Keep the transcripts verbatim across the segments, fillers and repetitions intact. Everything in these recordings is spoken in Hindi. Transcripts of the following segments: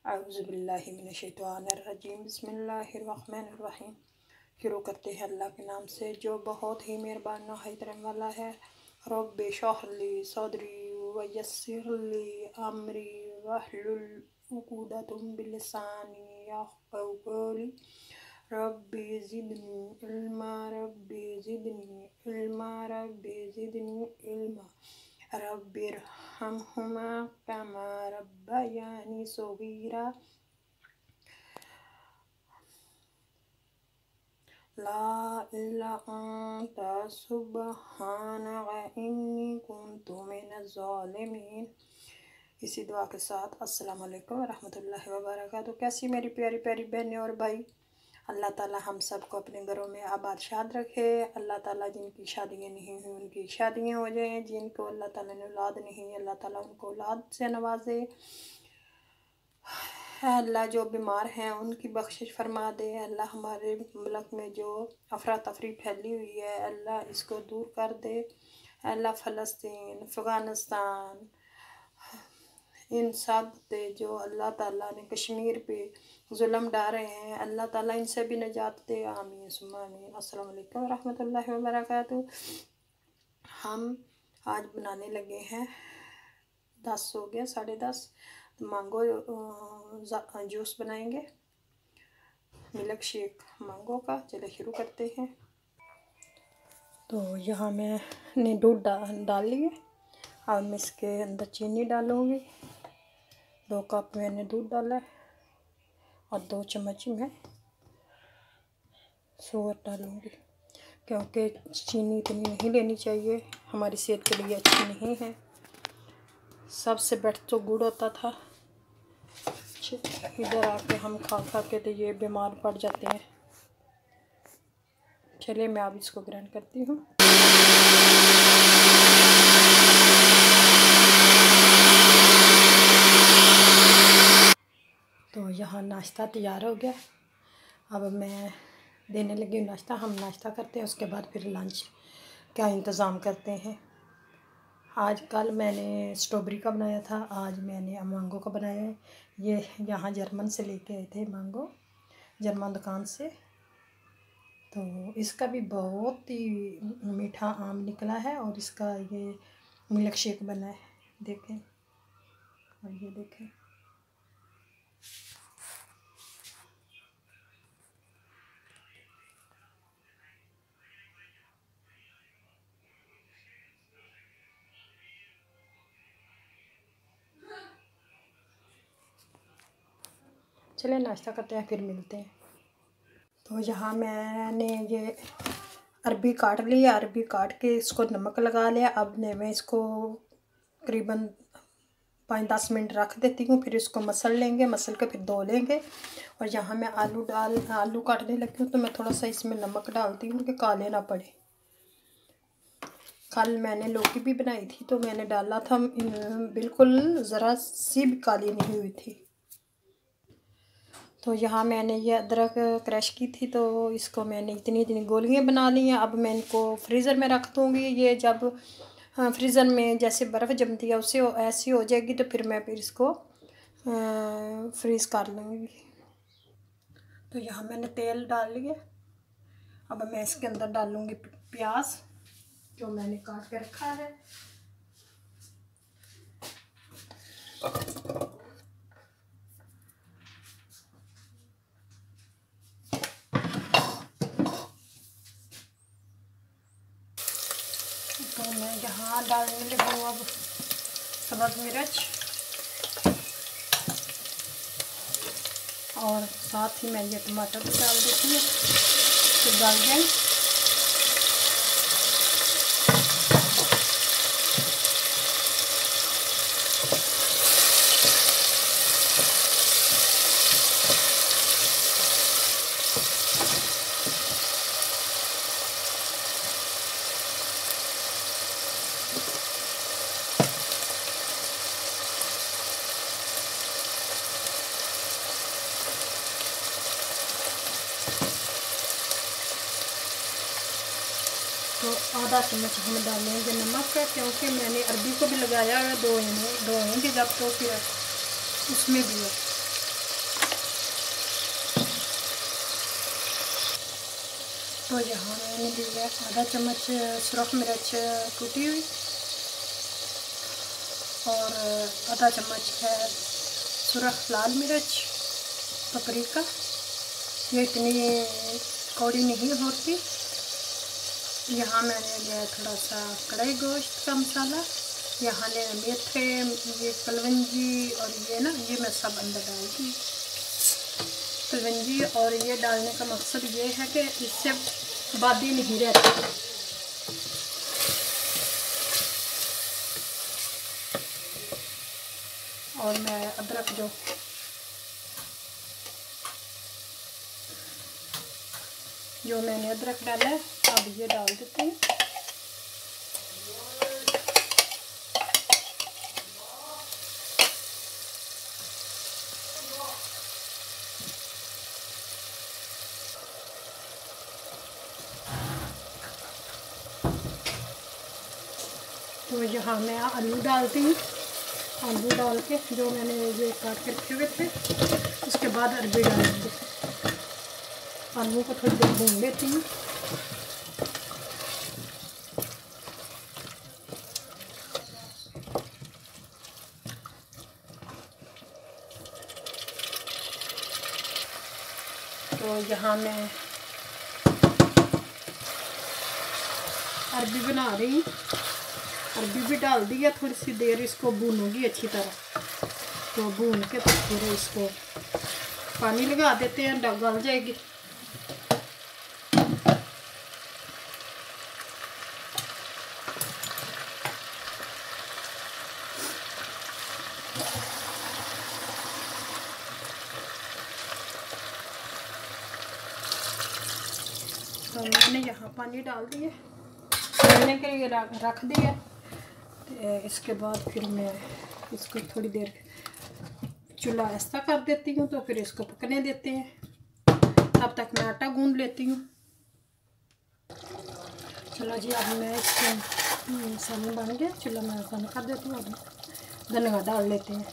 औज़ुबिल्लाहिमिनश्शैतानिर्रजीम बिस्मिल्लाहिर्रहमानिर्रहीम। शुरू करते हैं अल्लाह के नाम से जो बहुत ही मेहरबान नहायत रहम वाला है। रब्बि इश्रह ली सदरी वयस्सिर ली अमरी वहलुल उक़दतम मिन लिसानी यफ़क़हू क़ौली। रब्बि ज़िदनी इल्मा रब्बि ज़िदनी इल्मा रब्बि ज़िदनी इल्मा रब्बिरहमहुमा कमा रब्बयानी सग़ीरा। ला इलाहा अन्ता सुब्हानका इन्नी कुन्तु मिनज़ ज़ालिमीन। इसी दुआ के साथ अस्सलामु अलैकुम रहमतुल्लाहि व बरकातुहू। कैसी मेरी प्यारी प्यारी बहनें और भाई, अल्लाह ताला हम सबको अपने घरों में आबाद शाद रखे। अल्लाह ताला जिनकी शादियाँ नहीं हुई उनकी शादियाँ हो जाएं, जिनको अल्लाह ताला ने औलाद नहीं अल्लाह ताला उनको औलाद से नवाजे। अल्लाह जो बीमार हैं उनकी बख्शिश फरमा दे। अल्लाह हमारे मुल्क में जो अफरा तफरी फैली हुई है अल्लाह इसको दूर कर दे। अल्लाह फ़लस्तीन अफ़गानिस्तान इन सब पे जो अल्लाह ताला ने कश्मीर पे जुल्म डाले हैं अल्लाह ताला इनसे भी निजात दे। आमीन सुम्मा आमीन। अस्सलाम वालेकुम रहमतुल्लाहि व बरकातुहू। हम आज बनाने लगे हैं, दस हो गया साढ़े दस, मैंगो जूस बनाएंगे, मिल्क शेक मैंगो का। चले शुरू करते हैं। तो यहाँ मैंने दूध डाल लिए, अब मैं इसके अंदर चीनी डालूँगी। दो कप मैंने दूध डाला है और दो चम्मच में शुगर डालूँगी, क्योंकि चीनी इतनी नहीं लेनी चाहिए, हमारी सेहत के लिए अच्छी नहीं है। सबसे बेटर तो गुड़ होता था, इधर आके हम खा खा के तो ये बीमार पड़ जाते हैं। चलिए मैं अब इसको ग्राइंड करती हूँ। तो यहाँ नाश्ता तैयार हो गया, अब मैं देने लगी हूँ नाश्ता। हम नाश्ता करते हैं, उसके बाद फिर लंच का इंतज़ाम करते हैं। आज कल मैंने स्ट्रॉबेरी का बनाया था, आज मैंने मैंगो का बनाया है। ये यहाँ जर्मन से लेके आए थे मैंगो, जर्मन दुकान से। तो इसका भी बहुत ही मीठा आम निकला है और इसका ये मिल्क शेक बना है, देखें। और ये देखें, चलिए नाश्ता करते हैं फिर मिलते हैं। तो यहाँ मैंने ये अरबी काट लिया, अरबी काट के इसको नमक लगा लिया। अब मैं इसको करीबन पाँच दस मिनट रख देती हूँ, फिर इसको मसल लेंगे, मसल के फिर धो लेंगे। और यहाँ मैं आलू डाल आलू काटने लगी हूँ, तो मैं थोड़ा सा इसमें नमक डालती हूँ कि काले ना पड़े। कल मैंने लौकी भी बनाई थी तो मैंने डाला था, बिल्कुल ज़रा सी भी काली नहीं हुई थी। तो यहाँ मैंने ये अदरक क्रश की थी, तो इसको मैंने इतनी इतनी गोलियाँ बना ली हैं। अब मैं इनको फ्रीज़र में रख दूँगी। ये जब फ्रीज़र में जैसे बर्फ़ जमती है उससे ऐसी हो जाएगी, तो फिर मैं फिर इसको फ्रीज़ कर लूँगी। तो यहाँ मैंने तेल डाल लिया, अब मैं इसके अंदर डालूँगी प्याज जो मैंने काट के रखा है। तो मैं यहाँ डालने लगी हूँ अब सब्ज़ मिर्च, और साथ ही मैं ये टमाटर भी डाल देती हूँ, तो डाल जाए। तो आधा चम्मच हम डालेंगे नमक का, क्योंकि मैंने अरबी को भी लगाया है, दो दो होंगे जब, तो फिर उसमें भी है। तो यहाँ मैंने लिया आधा चम्मच सुरख मिर्च कूटी हुई और आधा चम्मच है सुरख लाल मिर्च पपरिका। ये इतनी कौड़ी नहीं होती। यहाँ मैंने लिया थोड़ा सा कढ़ाई गोश्त का मसाला। यहाँ ले मेथे, ये कलवंजी और ये ना ये मैं सब अंदर डालती। कलवंजी और ये डालने का मकसद ये है कि इससे बादी नहीं रहती। और मैं अदरक जो जो मैंने अदरक डाला है अब ये डाल देते हैं। तो यहाँ मैं आलू डालती हूँ। आलू डाल के जो मैंने ये काट के रखे हुए थे उसके बाद अरबी डालेंगे। आलू को थोड़ी देर भून लेती हूँ। तो यहाँ मैं अरबी बना रही हूँ। अरबी भी डाल दी है। थोड़ी सी देर इसको भूनूंगी अच्छी तरह। तो भून के तो फिर इसको पानी लगा देते हैं, गल जाएगी। तो मैंने यहाँ पानी डाल दिए, गलने के लिए रख दिया। तो इसके बाद फिर मैं इसको थोड़ी देर चूल्हा ऐसा कर देती हूँ। तो फिर इसको पकने देते हैं। तब तक मैं आटा गूंद लेती हूँ। चलो जी, अब मैं इसको सामने बन गया। चूल्हा मैं बंद कर देती हूँ। अब धनिया डाल लेते हैं।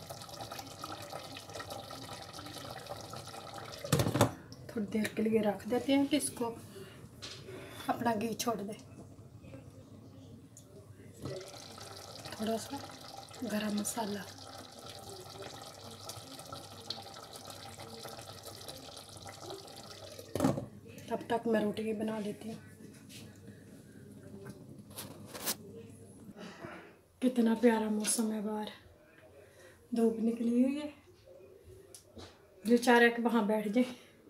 थोड़ी देर के लिए रख देते हैं कि इसको अपना घी छोड़ दे। थोड़ा सा गरम मसाला, तब तक मैं रोटी बना लेती हूँ। कितना प्यारा मौसम है, बाहर धूप निकली हुई है। जो चाह रहे कि वहाँ बैठ जाए,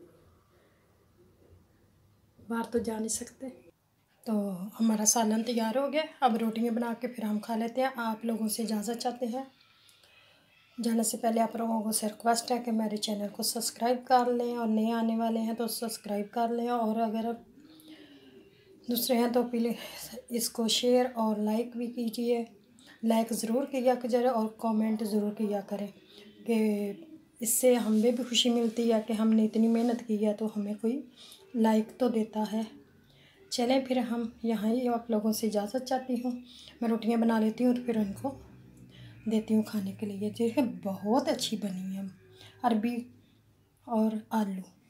बाहर तो जा नहीं सकते। तो हमारा सालन तैयार हो गया। अब रोटियां बना के फिर हम खा लेते हैं। आप लोगों से इजाज़त चाहते हैं। जाने से पहले आप लोगों को से रिक्वेस्ट है कि मेरे चैनल को सब्सक्राइब कर लें, और नए आने वाले हैं तो सब्सक्राइब कर लें, और अगर दूसरे हैं तो प्लीज़ इसको शेयर और लाइक भी कीजिए। लाइक ज़रूर किया करें और कमेंट ज़रूर किया करें कि इससे हमें भी खुशी मिलती है कि हमने इतनी मेहनत की है तो हमें कोई लाइक तो देता है। चलें फिर हम यहाँ ही आप लोगों से इजाज़त चाहती हूँ। मैं रोटियाँ बना लेती हूँ तो फिर उनको देती हूँ खाने के लिए। जो है बहुत अच्छी बनी है, अरबी और आलू।